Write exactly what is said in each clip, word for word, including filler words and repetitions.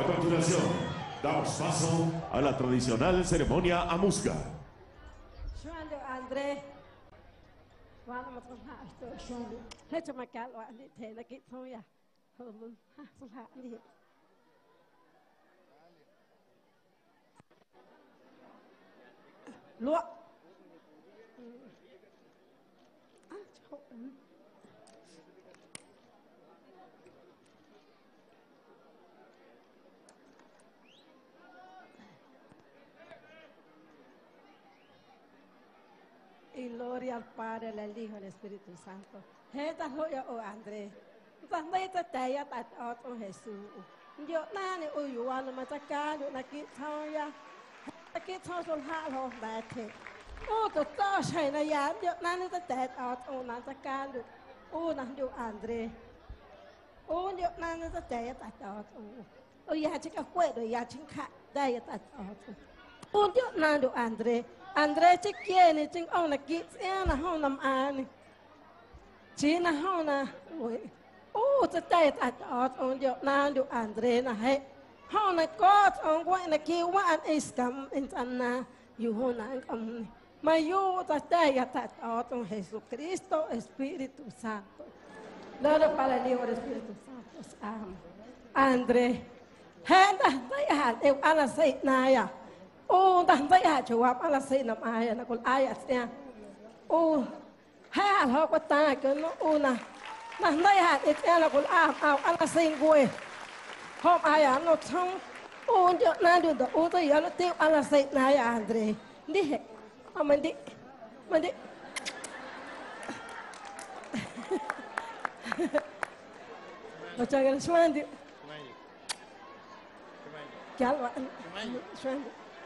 A continuación, damos paso a la tradicional ceremonia amusga. André, vamos a hacer esto. Hecho me calo a ni te la quito ya. Lo. Y gloria al Padre, al Hijo y al Espíritu Santo. Esta joya o André. Tanto te taya tat otro Jesús. Yo nani uyuan ma taka yo na ki thoya. Ki thon sol ha lo ba the. O to to sai na ya yo nani te tat otro na taka yo. O na yo André. O yo nani te taya tat otro. O ya chika kwe do ya chinka taya tat otro. O yo nani yo André. André chỉ kia này chính ông là kia xe là hông nằm án chỉ là hông là ôi ô ta tay ta ở ông điệu nan điệu André là hết hông là có ông quay là kia quá anh ấy cầm anh chân na yêu hông là anh cầm mà yêu ta tay ta ở ông Jesus Cristo Espíritu Santo Gloria para el Hijo del Espíritu Santo Amén André hết ta tay hạt đều ăn là xây này à ô ta thấy hạt chùa ba là xây nằm ai là còn ai à xe ô hai hạt họ có ta cái nó ô nè nè thấy hạt ít xe là còn ai ao ăn là xây quê họ ai à nó xong ô cho nên được ô tôi giờ nó tiêu ăn là xây này à André đi hết à mình đi mình đi nó chơi cái xoan đi kéo vào xoan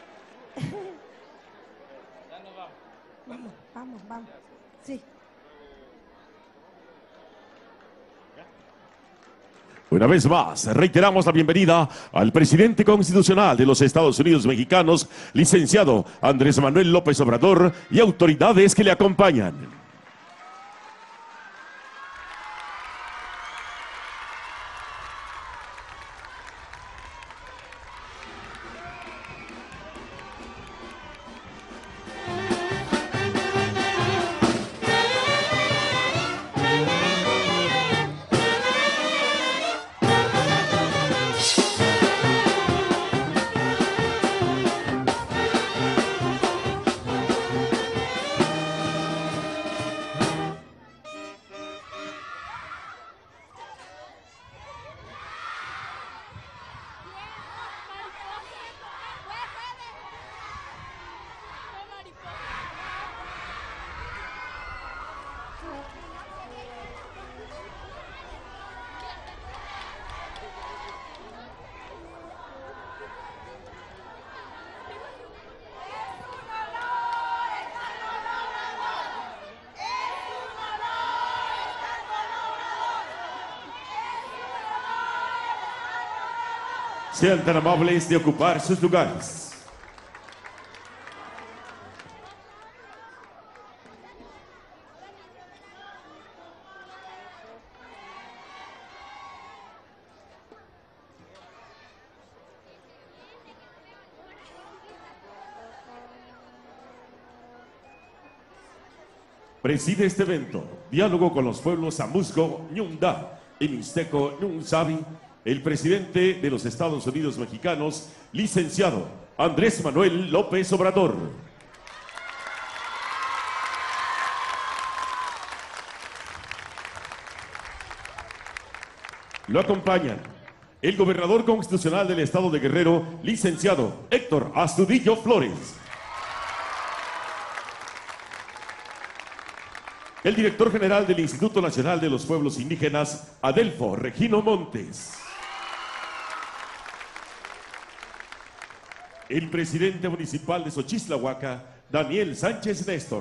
Vamos, vamos, vamos. Sí. Una vez más, reiteramos la bienvenida al presidente constitucional de los Estados Unidos mexicanos, licenciado Andrés Manuel López Obrador, y autoridades que le acompañan. Sean tan amables de ocupar sus lugares. Preside este evento, diálogo con los pueblos Amusgo, Ñunda y Mixteco Ñunzabi, el presidente de los Estados Unidos mexicanos, licenciado Andrés Manuel López Obrador. Lo acompañan el gobernador constitucional del estado de Guerrero, licenciado Héctor Astudillo Flores. El director general del Instituto Nacional de los Pueblos Indígenas, Adelfo Regino Montes. El presidente municipal de Xochislahuaca, Daniel Sánchez Néstor.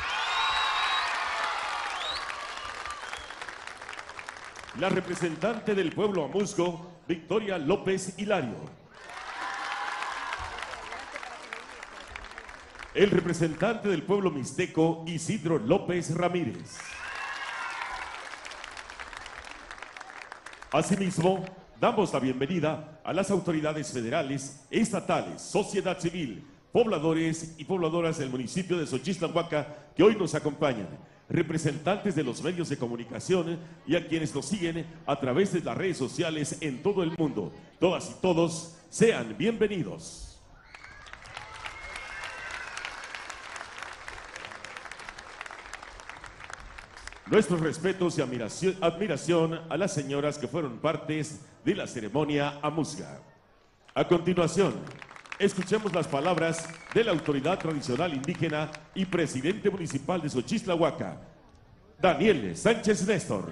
La representante del pueblo Amusgo, Victoria López Hilario. El representante del pueblo mixteco, Isidro López Ramírez. Asimismo, damos la bienvenida a las autoridades federales, estatales, sociedad civil, pobladores y pobladoras del municipio de Xochistlahuaca que hoy nos acompañan, representantes de los medios de comunicación y a quienes nos siguen a través de las redes sociales en todo el mundo. Todas y todos, sean bienvenidos. Nuestros respetos y admiración, admiración a las señoras que fueron partes de la ceremonia amuzga. A continuación, escuchemos las palabras de la autoridad tradicional indígena y presidente municipal de Xochistlahuaca, Daniel Sánchez Néstor.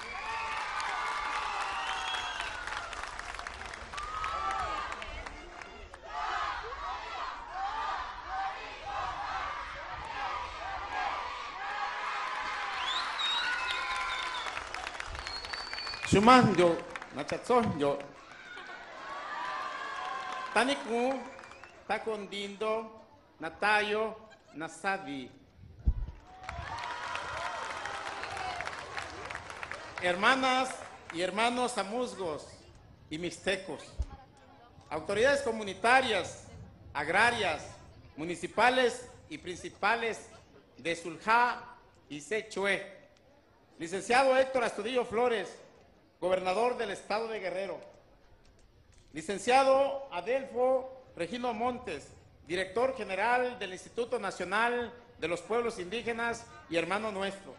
Shuman yo, nachatson yo. Taniku, tacondindo, natayo, nasavi. Hermanas y hermanos amuzgos y mixtecos, autoridades comunitarias, agrarias, municipales y principales de Zuljá y Sechue, licenciado Héctor Astudillo Flores, gobernador del estado de Guerrero, licenciado Adelfo Regino Montes, director general del Instituto Nacional de los Pueblos Indígenas y hermano nuestro,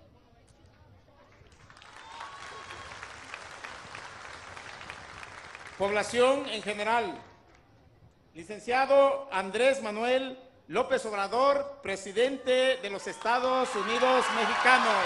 población en general, licenciado Andrés Manuel López Obrador, presidente de los Estados Unidos Mexicanos,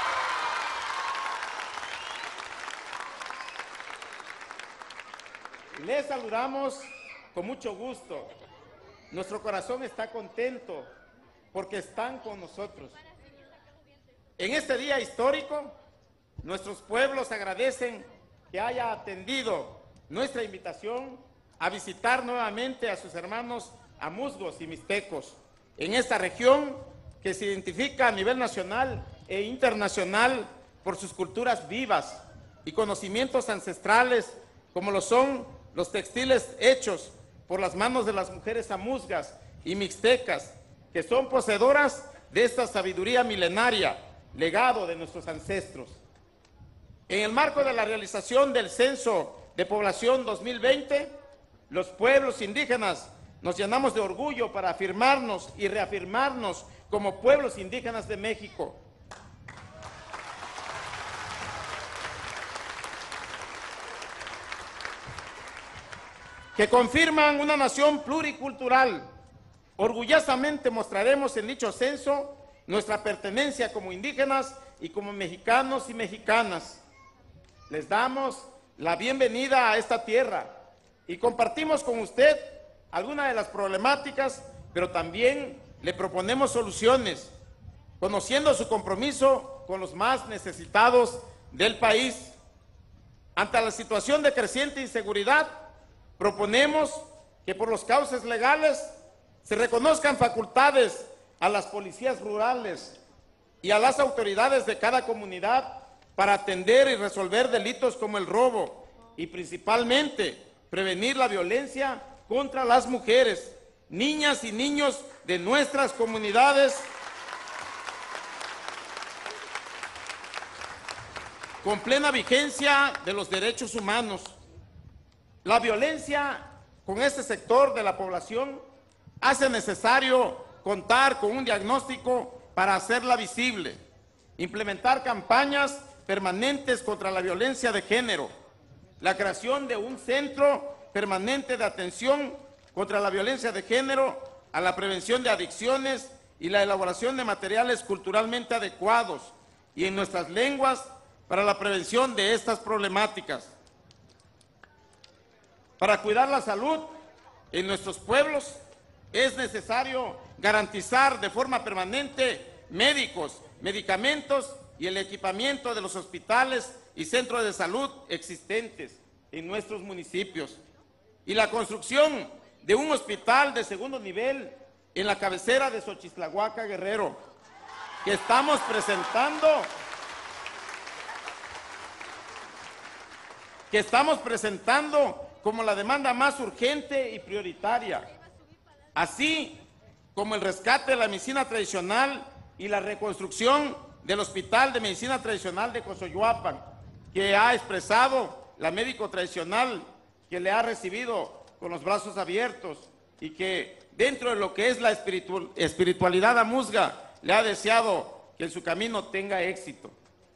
les saludamos con mucho gusto. Nuestro corazón está contento porque están con nosotros. En este día histórico, nuestros pueblos agradecen que haya atendido nuestra invitación a visitar nuevamente a sus hermanos amuzgos y mixtecos en esta región que se identifica a nivel nacional e internacional por sus culturas vivas y conocimientos ancestrales, como lo son los textiles hechos por las manos de las mujeres amuzgas y mixtecas, que son poseedoras de esta sabiduría milenaria, legado de nuestros ancestros. En el marco de la realización del Censo de Población dos mil veinte, los pueblos indígenas nos llenamos de orgullo para afirmarnos y reafirmarnos como pueblos indígenas de México. Que confirman una nación pluricultural. Orgullosamente mostraremos en dicho censo nuestra pertenencia como indígenas y como mexicanos y mexicanas. Les damos la bienvenida a esta tierra y compartimos con usted algunas de las problemáticas, pero también le proponemos soluciones, conociendo su compromiso con los más necesitados del país. Ante la situación de creciente inseguridad, proponemos que por los cauces legales se reconozcan facultades a las policías rurales y a las autoridades de cada comunidad para atender y resolver delitos como el robo y principalmente prevenir la violencia contra las mujeres, niñas y niños de nuestras comunidades, con plena vigencia de los derechos humanos. La violencia con este sector de la población hace necesario contar con un diagnóstico para hacerla visible, implementar campañas permanentes contra la violencia de género, la creación de un centro permanente de atención contra la violencia de género, a la prevención de adicciones y la elaboración de materiales culturalmente adecuados y en nuestras lenguas para la prevención de estas problemáticas. Para cuidar la salud en nuestros pueblos es necesario garantizar de forma permanente médicos, medicamentos y el equipamiento de los hospitales y centros de salud existentes en nuestros municipios, y la construcción de un hospital de segundo nivel en la cabecera de Xochistlahuaca, Guerrero, que estamos presentando que estamos presentando como la demanda más urgente y prioritaria, así como el rescate de la medicina tradicional y la reconstrucción del Hospital de Medicina Tradicional de Cosoyoapan, que ha expresado la médico tradicional, que le ha recibido con los brazos abiertos y que dentro de lo que es la espiritual, espiritualidad amuzga, le ha deseado que en su camino tenga éxito.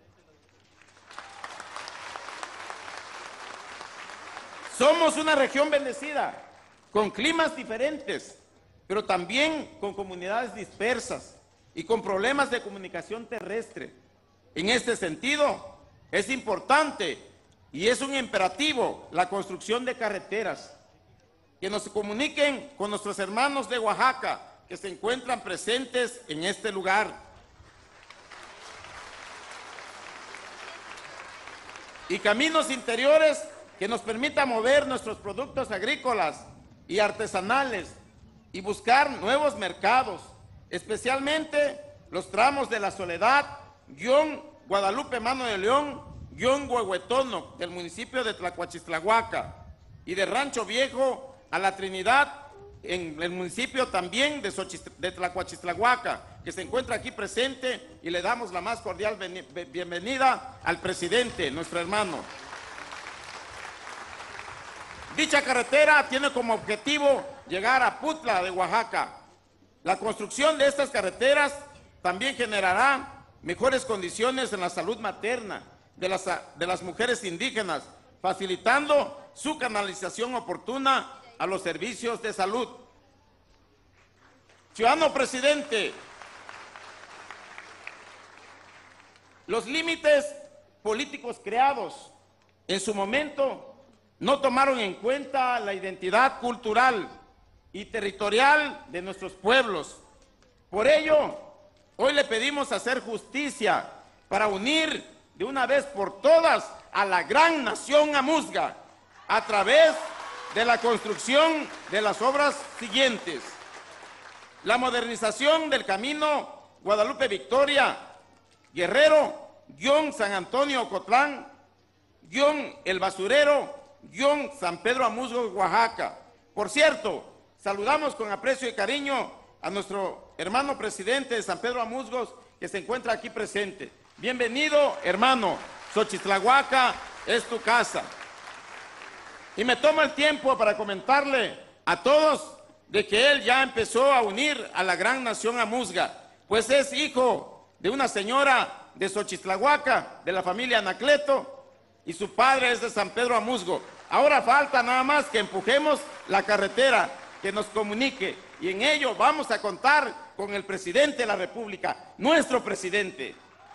Somos una región bendecida, con climas diferentes, pero también con comunidades dispersas y con problemas de comunicación terrestre. En este sentido, es importante y es un imperativo la construcción de carreteras que nos comuniquen con nuestros hermanos de Oaxaca que se encuentran presentes en este lugar. Y caminos interiores que nos permitan mover nuestros productos agrícolas y artesanales y buscar nuevos mercados, especialmente los tramos de La Soledad, guión Guadalupe Mano de León, guión Huehuetono, del municipio de Tlacuachistlahuaca, y de Rancho Viejo a La Trinidad, en el municipio también de, Xochist de Tlacuachistlahuaca, que se encuentra aquí presente, y le damos la más cordial bienvenida al presidente, nuestro hermano. Dicha carretera tiene como objetivo llegar a Putla de Oaxaca. La construcción de estas carreteras también generará mejores condiciones en la salud materna de las, de las mujeres indígenas, facilitando su canalización oportuna a los servicios de salud. Ciudadano presidente, los límites políticos creados en su momento no tomaron en cuenta la identidad cultural y territorial de nuestros pueblos. Por ello, hoy le pedimos hacer justicia para unir de una vez por todas a la gran nación amuzga a través de la construcción de las obras siguientes: la modernización del camino Guadalupe Victoria, Guerrero, guión San Antonio Ocotlán, guión El Basurero, guión San Pedro Amuzgo, Oaxaca. Por cierto, saludamos con aprecio y cariño a nuestro hermano presidente de San Pedro Amuzgos, que se encuentra aquí presente. Bienvenido, hermano. Xochistlahuaca es tu casa. Y me tomo el tiempo para comentarle a todos de que él ya empezó a unir a la gran nación amuzga, pues es hijo de una señora de Xochistlahuaca, de la familia Anacleto, y su padre es de San Pedro Amuzgo. Ahora falta nada más que empujemos la carretera que nos comunique, y en ello vamos a contar con el presidente de la República, nuestro presidente.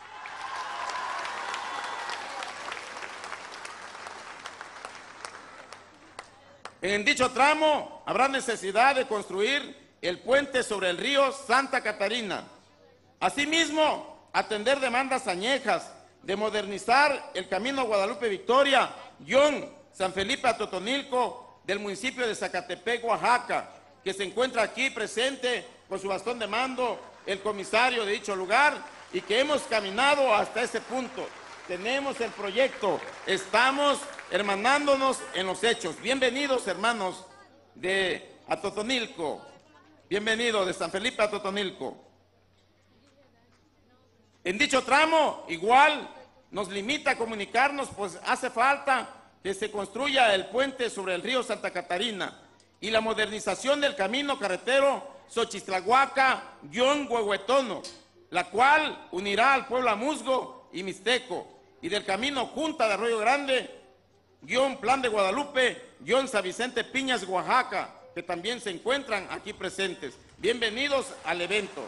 En dicho tramo habrá necesidad de construir el puente sobre el río Santa Catarina. Asimismo, atender demandas añejas de modernizar el camino Guadalupe Victoria, guión San Felipe a Totonilco, del municipio de Zacatepec, Oaxaca, que se encuentra aquí presente con su bastón de mando el comisario de dicho lugar, y que hemos caminado hasta ese punto. Tenemos el proyecto, estamos hermanándonos en los hechos. Bienvenidos, hermanos de Atotonilco, bienvenido de San Felipe a Totonilco. En dicho tramo, igual nos limita a comunicarnos, pues hace falta que se construya el puente sobre el río Santa Catarina y la modernización del camino carretero Xochistlahuaca, guión Huehuetono, la cual unirá al pueblo amuzgo y mixteco, y del camino Junta de Arroyo Grande, guión Plan de Guadalupe, guión San Vicente Piñas, Oaxaca, que también se encuentran aquí presentes. Bienvenidos al evento.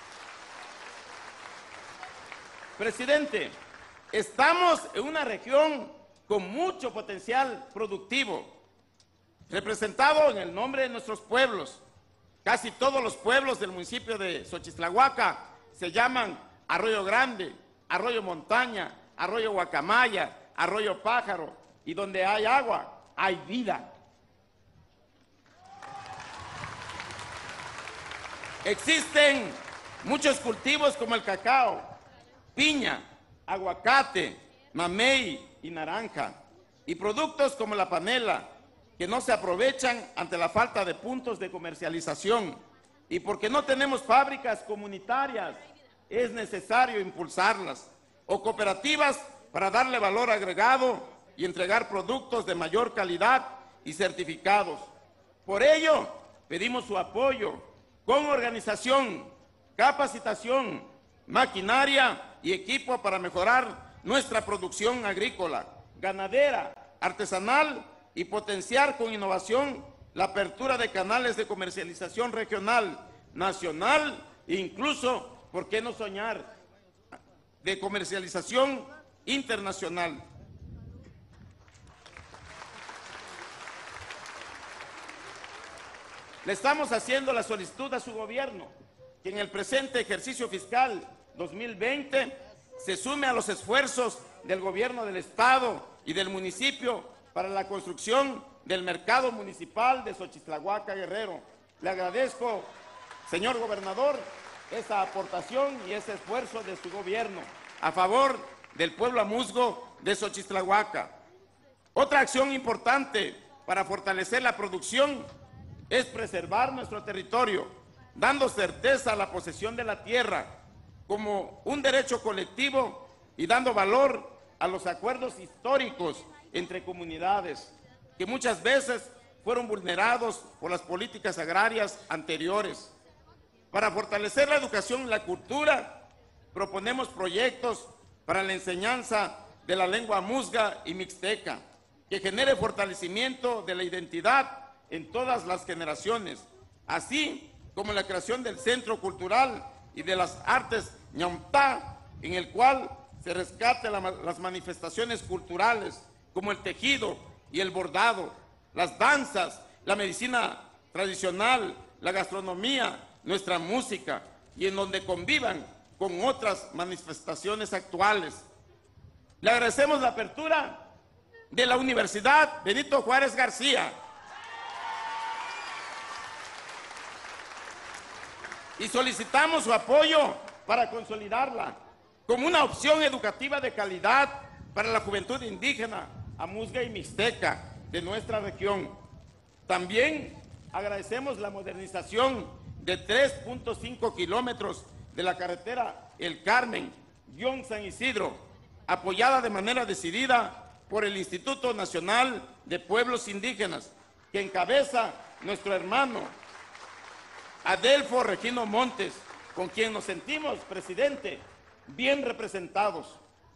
Presidente, estamos en una región con mucho potencial productivo, representado en el nombre de nuestros pueblos. Casi todos los pueblos del municipio de Xochistlahuaca se llaman Arroyo Grande, Arroyo Montaña, Arroyo Guacamaya, Arroyo Pájaro, y donde hay agua, hay vida. Existen muchos cultivos como el cacao, piña, aguacate, mamey y naranja. y productos como la panela, que no se aprovechan ante la falta de puntos de comercialización. Y porque no tenemos fábricas comunitarias, es necesario impulsarlas, o cooperativas para darle valor agregado y entregar productos de mayor calidad y certificados. Por ello, pedimos su apoyo con organización, capacitación, maquinaria y equipo para mejorar nuestra producción agrícola, ganadera, artesanal y potenciar con innovación la apertura de canales de comercialización regional, nacional e incluso, ¿por qué no soñar?, de comercialización internacional. Le estamos haciendo la solicitud a su gobierno que en el presente ejercicio fiscal dos mil veinte se sume a los esfuerzos del gobierno del Estado y del municipio para la construcción del mercado municipal de Xochitlahuaca, Guerrero. Le agradezco, señor gobernador, esa aportación y ese esfuerzo de su gobierno a favor del pueblo amuzgo de Xochitlahuaca. Otra acción importante para fortalecer la producción es preservar nuestro territorio, dando certeza a la posesión de la tierra como un derecho colectivo y dando valor a los acuerdos históricos entre comunidades, que muchas veces fueron vulnerados por las políticas agrarias anteriores. Para fortalecer la educación y la cultura, proponemos proyectos para la enseñanza de la lengua amuzga y mixteca, que genere fortalecimiento de la identidad en todas las generaciones, así como la creación del Centro Cultural y de las Artes Ñomtá, en el cual se rescate la, las manifestaciones culturales como el tejido y el bordado, las danzas, la medicina tradicional, la gastronomía, nuestra música, y en donde convivan con otras manifestaciones actuales. Le agradecemos la apertura de la Universidad Benito Juárez García y solicitamos su apoyo para consolidarla como una opción educativa de calidad para la juventud indígena, amuzga y mixteca de nuestra región. También agradecemos la modernización de tres punto cinco kilómetros de la carretera El Carmen, San Isidro, apoyada de manera decidida por el Instituto Nacional de Pueblos Indígenas, que encabeza nuestro hermano Adelfo Regino Montes, con quien nos sentimos, presidente, bien representados.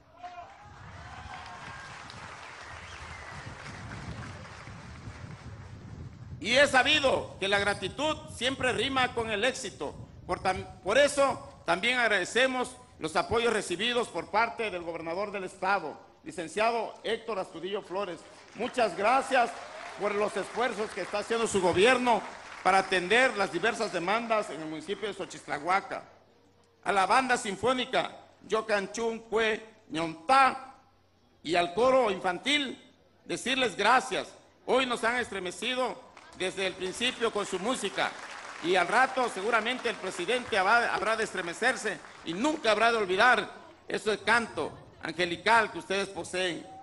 Y es sabido que la gratitud siempre rima con el éxito. Por, por eso también agradecemos los apoyos recibidos por parte del gobernador del estado, licenciado Héctor Astudillo Flores. Muchas gracias por los esfuerzos que está haciendo su gobierno para atender las diversas demandas en el municipio de Xochitlahuaca. A la banda sinfónica Yocanchún Cue Ñontá y al coro infantil, decirles gracias. Hoy nos han estremecido desde el principio con su música y al rato seguramente el presidente habrá, habrá de estremecerse y nunca habrá de olvidar ese canto angelical que ustedes poseen.